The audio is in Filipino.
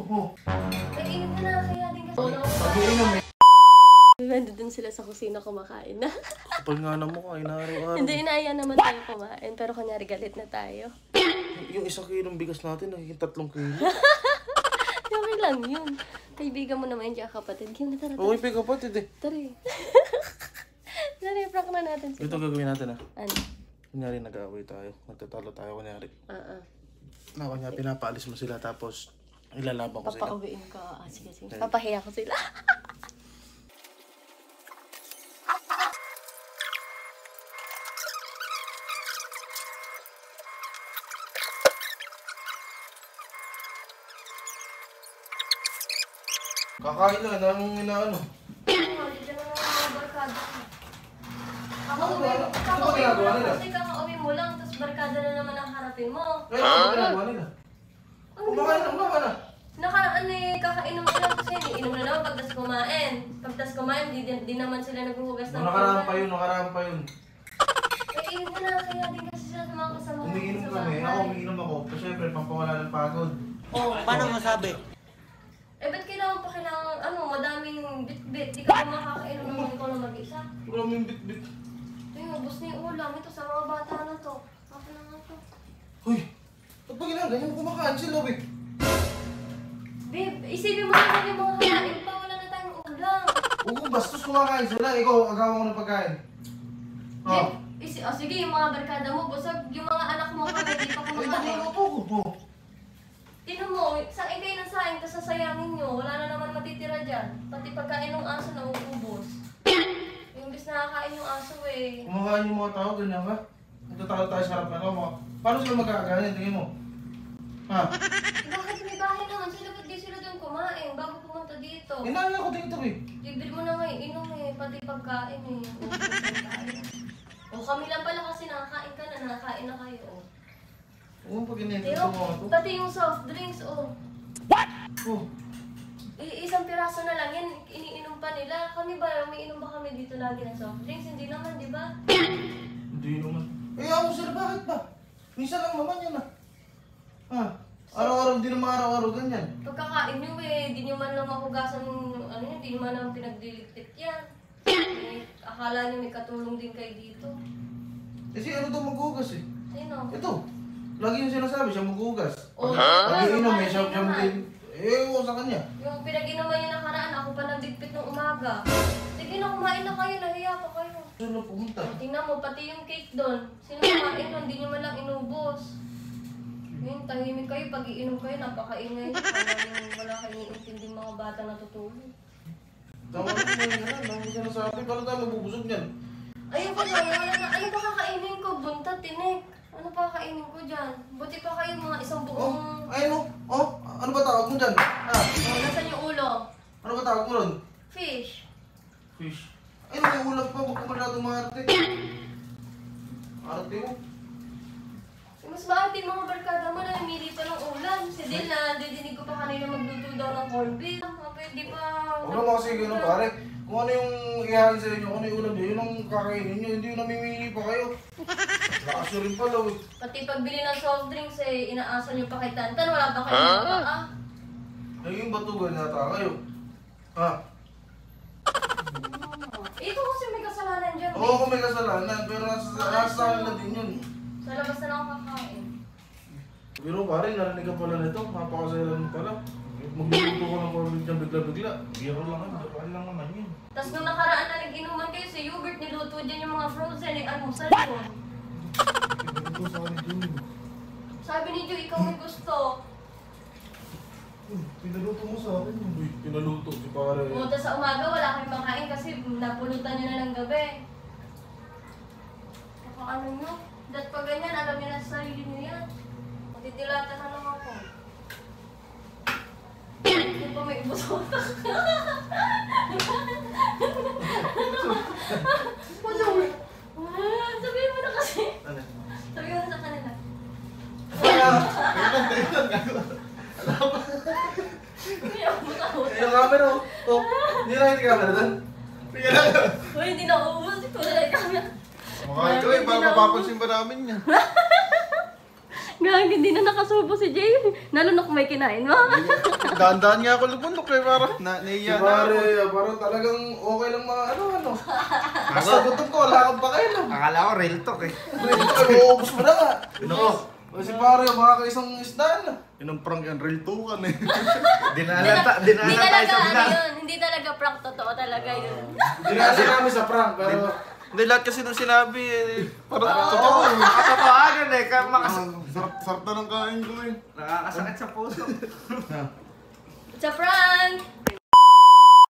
Oh. Kainin mo na, kaya din kasi. Pag-iinom eh. Nandun sila sa kusina kumakain na. Kapal nga na mo kain araw-araw. Hindi, inaaya naman tayo kumain. Pero kunyari galit na tayo. Yung 1 kilong bigas natin, nagiging 3 kilo. Okay lang yun. Kaibigan mo naman yung kapatid. Kim na tara. Okay pa kapatid eh. Tara. Tara, prank na natin sila. Ito gagawin natin ah. Ano? Kunyari nag-aaway tayo. Nagtatalo tayo kunyari. Oo. Kunyari pinapaalis mo sila tapos ilalaban ko sila. Papauwiin ko. Sige. Papahiya ko sila. Kakain na, anong inaano? Kasi kakauwi mo lang, tapos barkada na naman ang harapin mo. Ay, ano ginagawa nila? Kumakain lang naman ah. Nakaraan eh, kakainom na lang kasi iniinom na naman pagtas kumain. Pagtas kumain, di naman sila naghuhugas ng Nakaraan pa yun. Eh, inom na, kaya din kasi sila sa mga kasama. Umiinom kami, umiinom ako. Kasi syempre, pampawala ng pagod. Oh, paano masabi? Eh, ba't kailangan, madaming bit-bit? Di ka ba makakainom naman ikaw na mag-isa? Maraming bit-bit. Ito yung ubos na yung ulam. Ito sa mga bata na to. Ako na nga to. Hoy, ba't ba ginagawa? Kumakain sila, babe. Babe, isipin mo naman yung mga kakain pa. Wala na tayong ulam. Oo, bastos kumakain sila. Ikaw, agawan mo ng pagkain. Babe, sige, yung mga barkada mo, busog. Yung mga anak mo kami, di pa kumakain. Tinan mo, saing kayo ng saing, tapos sasayangin nyo. Wala na naman matitira dyan. Pati pagkain ng aso na uubos. Imbis nakakain yung aso eh. Kumakain yung mga tao, ganyan ka? Nagtatalo tayo sa harap na ito. Paano sila magkakaganyan? Tingin mo. Ha? Bakit may bahay naman? Sila ba't di sila doon kumain bago pumunta dito? Inahin ako dito eh. Libre mo na nga inom eh, pati pagkain eh. O kami lang pala kasi nakakain ka na, nakakain na kayo. Oo, pag inintay Teo, mo ito. pati yung soft drinks, oh. Oh, Isang piraso na lang yan, iniinom pa nila. Kami ba, umiinom ba kami dito lagi ng soft drinks? Hindi naman, di ba? hindi naman. Eh, ako sila, bakit ba? Minsan lang naman yan ah. Ha? Araw-araw, hindi naman araw-araw ganyan. Pagkakain nyo eh, di nyo man lang mahugasan, di nyo man lang pinagdiliktik yan. Eh, akala nyo may katulong din kayo dito. Kasi ano daw maghugas eh. Sino? Ito. Lagi yung sinasabi, siya maghugas. Oh, Pag iinom eh, siya naman. din. Eh, oo sa kanya. Yung pinag-inuman yung nakaraan, ako pa nagdigpit ng umaga. Sige na, kumain na kayo, nahiya pa kayo. Saan na pumunta? Tingnan mo, pati yung cake doon. Sino kumain doon, hindi nyo man lang inubos. Ngayon, tahimik kayo, pag iinom kayo, napakaingay. Wala kayong intinding mga bata natutulog. Tama na kumain na, dami sinasabi. Paano tayo mabubusog niyan? Ayun ko na, wala na. Ano pa kakainin ko? Bunta, tinik. Ano pa kakainin ko dyan? Buti pa kayo mga isang buong... Ayun oh. Oh, ano ba tawag mo dyan? Ha? Nasaan yung ulo? Ano ba tawag mo ron? Fish. Fish. Ayun, may ulam pa. Huwag ka masyadong maarte. Arte mo. Mas maarte mga barkada mo na namili pa ng ulam. Si Del na didinig ko pa kanina magluto daw ng corned beef. Pwede pa... Huwag naman kasi gano'n pare. Kung ano yung ihahin sa inyo, kung ano yung ulam nyo, yun ang kakainin nyo. Hindi yung namimili pa kayo. Lakas nyo rin pala eh. Pati pagbili ng soft drinks eh, inaasa nyo pa kay Tantan. Wala pa kayo pa Naging batugan yata kayo. Ha? Ito kasi may kasalanan dyan. Oo, kung may kasalanan, pero nasa na din yun. Sa labas na lang ako kakain. Pero pare, narinig ka pala nito. Napakasayalan mo pala. Magluluto ko ng corned beef dyan bigla-bigla. Biro lang yan. Biro lang naman yun. Tapos nung nakaraan na nag-inuman kayo sa yogurt, niluto dyan yung mga frozen eh. Almusal yun. Ito sa akin yun. Sabi ni Joe, ikaw may gusto. Pinaluto mo sa akin yun. Uy, pinaluto si pare. Pumunta sa umaga, wala kayong makain kasi napulutan nyo na ng gabi. Baka ano nyo? Dat pa ganyan, alam nyo na sa sarili nyo yan. Matitilatan na lang ako. Hindi pa may busot. Sabihin mo na kasi. Ano? Sabihin mo na sa kanila. Yung camera oh. Oh, hindi na yung camera doon. Uy, hindi na uubos. Ito na yung camera. Makakain ko eh, papapansin ba namin yan? Gagi, hindi na nakasubo si Jay. Nalunok may kinain mo. Dahan-dahan nga ako lumundok eh, parang Si naiya na ako. pare, parang talagang okay lang mga ano. Basta gutom ko, wala kang pakailan. Akala ko real talk eh. Uubos mo na nga. O si pare, makakaisang isdaan na. Yung prank yan, real tukan eh. Hindi Dinala tayo sa ano vlog. yun. Hindi talaga prank, totoo talaga yun. Dinala namin sa prank, pero... Hindi, lahat kasi nung sinabi eh. Parang totoo. Nakakatawagan eh. Sarap na ng kain ko eh. Nakakasakit sa puso. It's a prank!